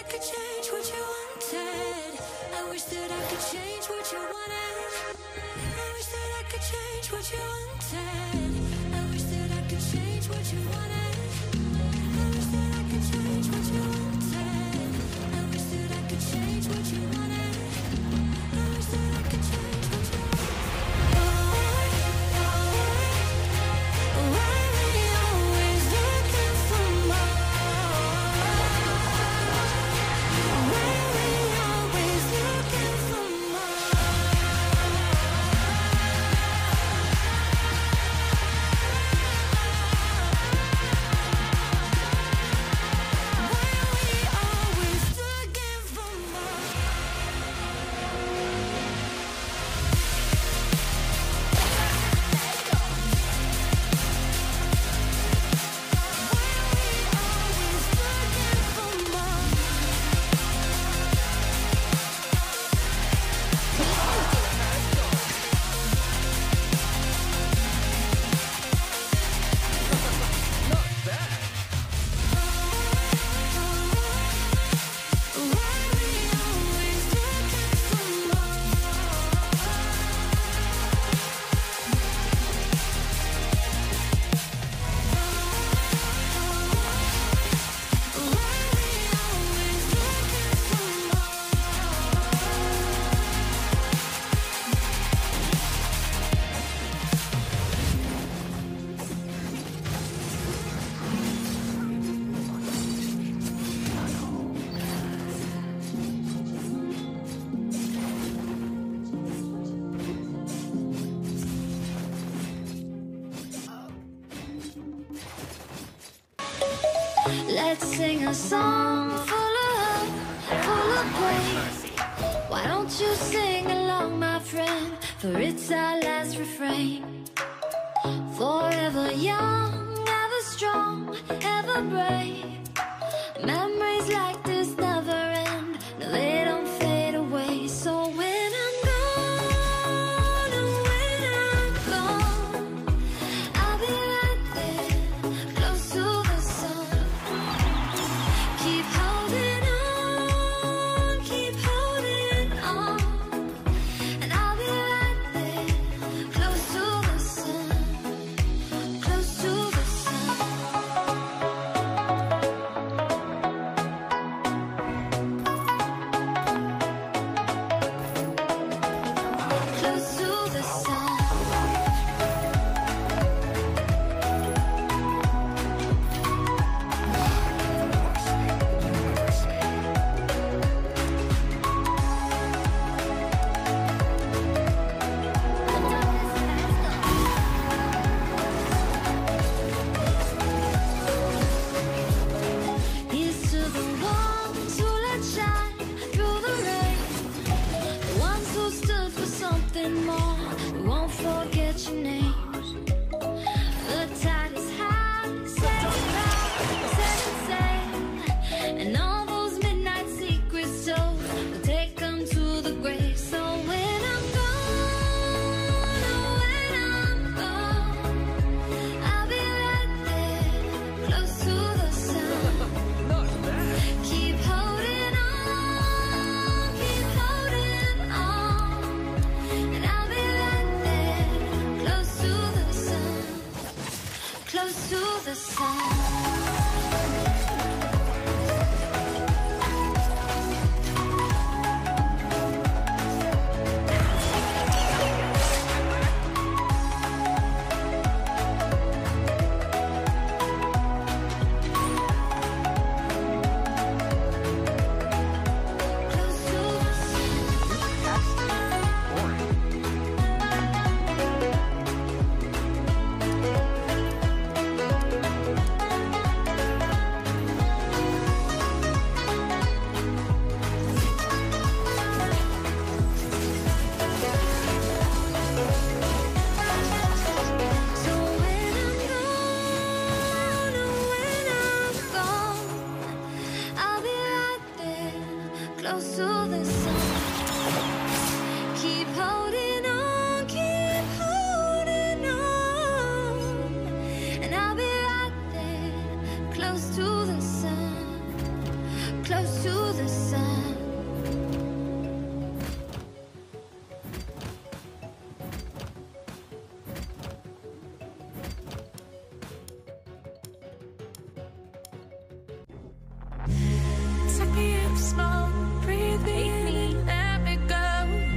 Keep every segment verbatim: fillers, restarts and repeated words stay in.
could change what you wanted. I wish that I could change what you wanted. I wish that I could change what you wanted. I wish that I could change what you wanted. I wish that I could change what you wanted. I wish that I could change what you wanted. I wish that I could change what you wanted. Why are we always looking for more? Why are we always looking for more? Let's sing a song full of hope, full of praise. Why don't you sing along, my friend? For it's our last refrain. Forever young, ever strong, ever brave. Memories like this never end. No, they don't fade away. So when I'm gone, oh, when I'm gone, I'll be right there, close to the sun. Keep holding on, keep holding on, and I'll be right there, close to the sun, close to the sun. Close to the sun. Here's to the ones who let shine through the rain, the ones who stood for something more. We won't forget your names. The tide is high, set it proud, set it sail, and all those midnight secrets told, we'll take them to the grave. So when I'm gone, oh, when I'm gone, I'll be right there, close to the sun. Keep holding on, keep holding on, and I'll be right there, close to the sun, close to the sun. Close to the So when I'm gone, oh, when I'm gone, I'll be right there, close to the sun. Keep holding on, keep holding on, and I'll be right there, close to the sun, close to the sun. Take me in small, breathe me in and let me go.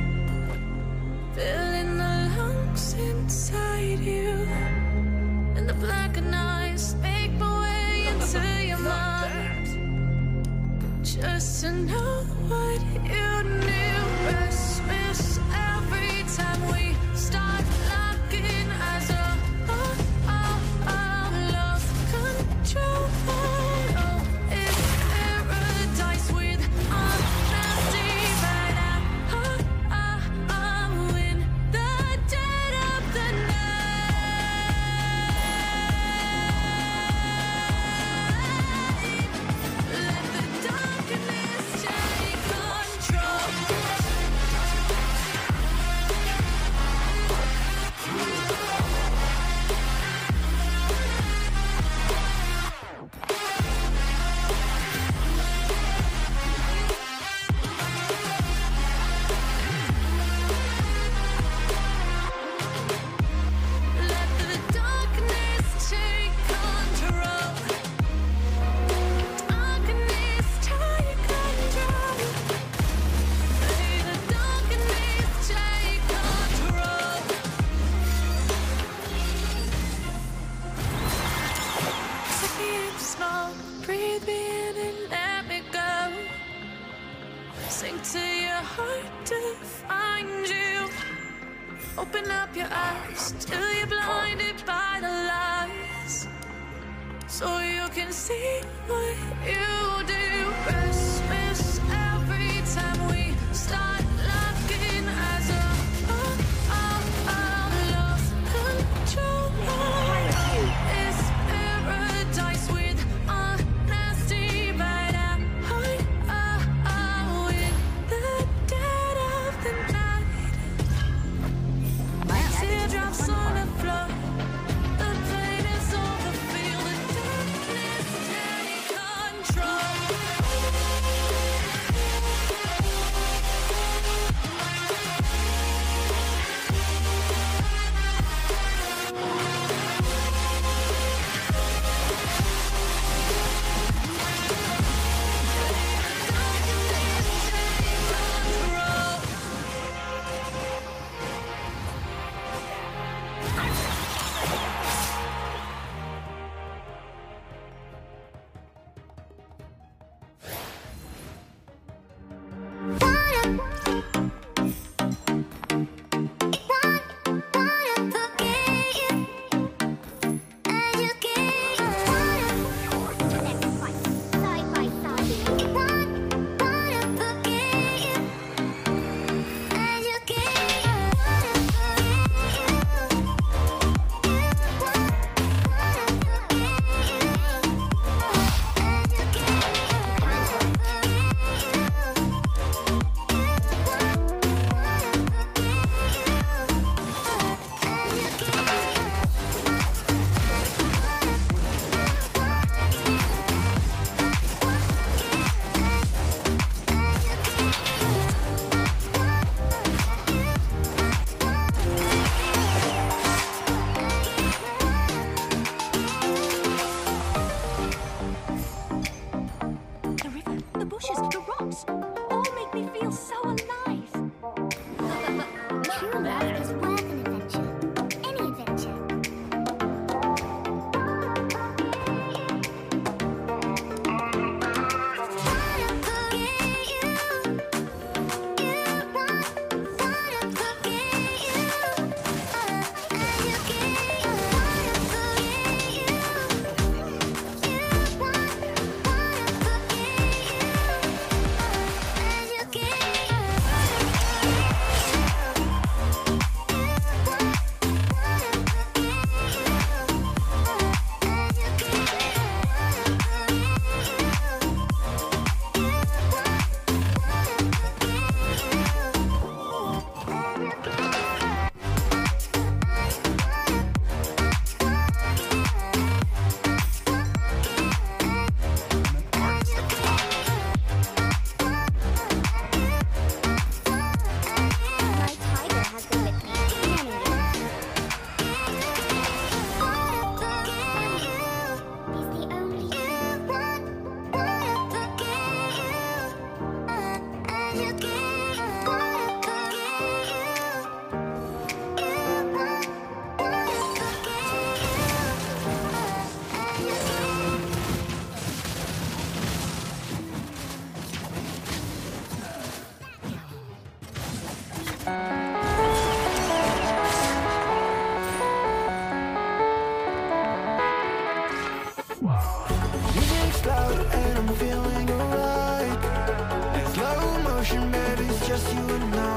Filling the lungs inside you, and the blackened eyes make my way into your mind. Just to know what you knew. Restless every time we start locking eyes. Oh, oh, oh, oh, lost control. Oh, it's paradise with honesty right now. Oh, oh, oh, in the dead of the night. Let the darkness take control. Let the darkness take control. Darkness take control. May the darkness take control. Take me in small, breathe me in and let me go. Sink to your heart to find you. Open up your eyes till you're blinded by the lies, so you can see what you do. Restless every time we start locking eyes. Oh, oh, oh, oh, lost control. It's paradise with honesty right now. Oh, oh, oh, in the dead of the night. Teardrops on the floor. The pain is over. Feel the darkness take control. The river, the bushes, the rocks, all make me feel so alive. True love is worth an adventure. Any adventure. Music's loud and I'm feeling alright. In slow motion, baby, it's just you and I.